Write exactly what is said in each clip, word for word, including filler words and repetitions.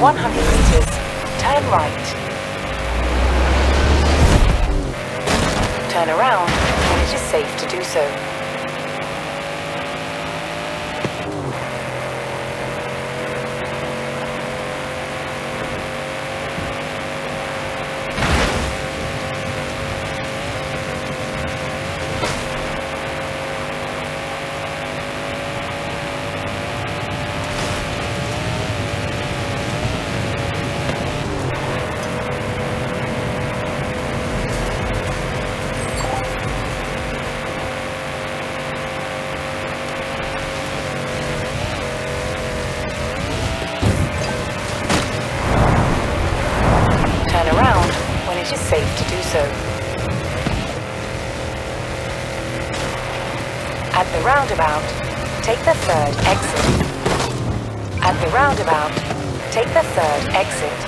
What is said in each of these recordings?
one hundred meters, turn right. Turn around when it is safe to do so. It is safe to do so. At the roundabout, take the third exit. At the roundabout, take the third exit.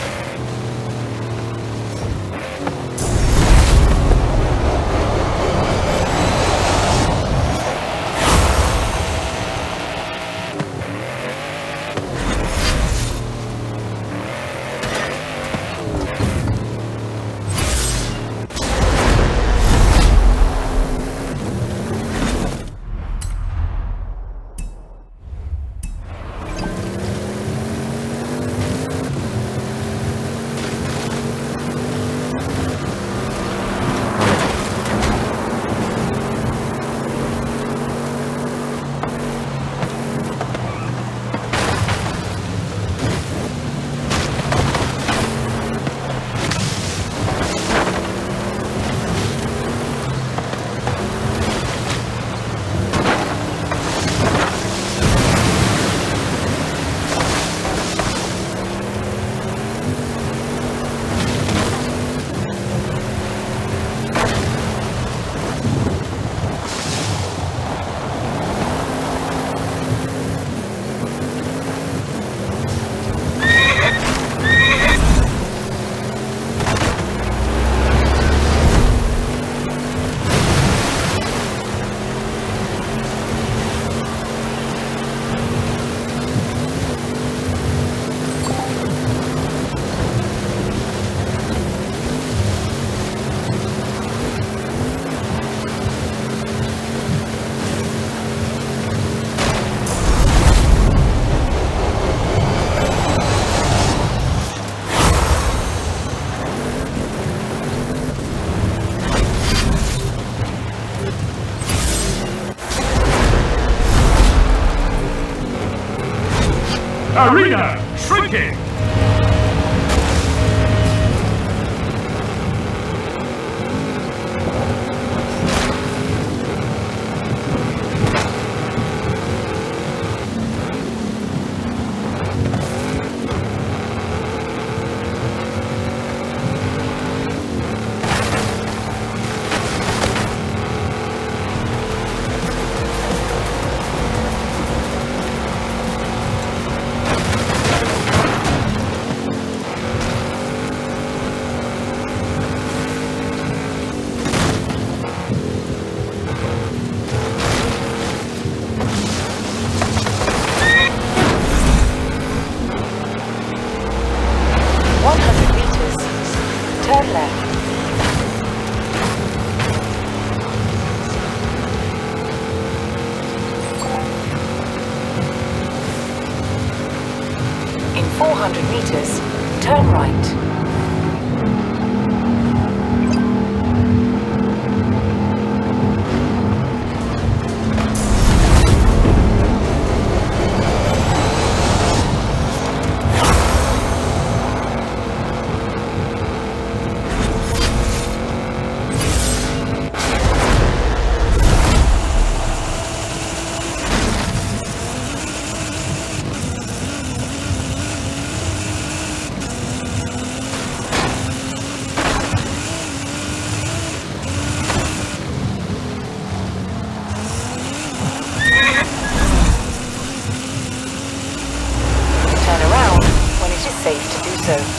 Arena shrinking! Turn left. In four hundred meters, turn right. Safe to do so.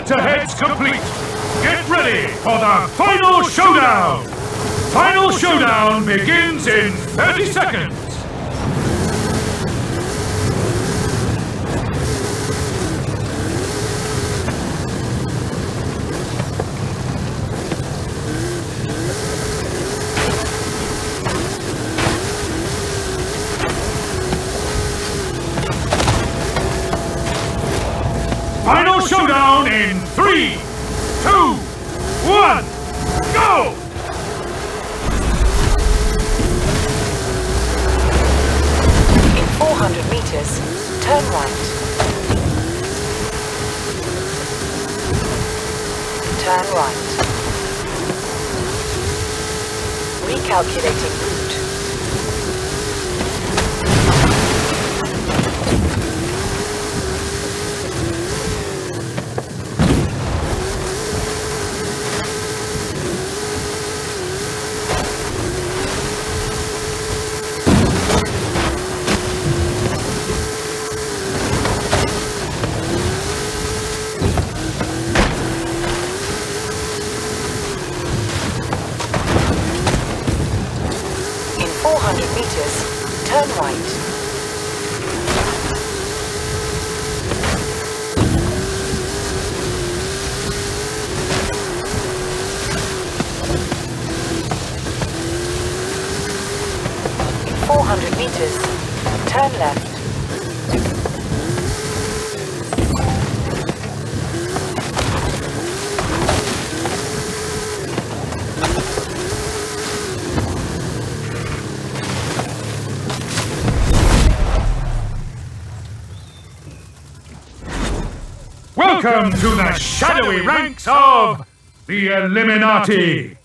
Head-to-head's complete. Get ready for the final showdown. Final showdown begins in thirty seconds. Final showdown in three, two, one, go! In four hundred meters, turn right. Turn right. Recalculating route. four hundred meters, turn right. In four hundred meters, turn left. Welcome to the shadowy ranks of the Illuminati!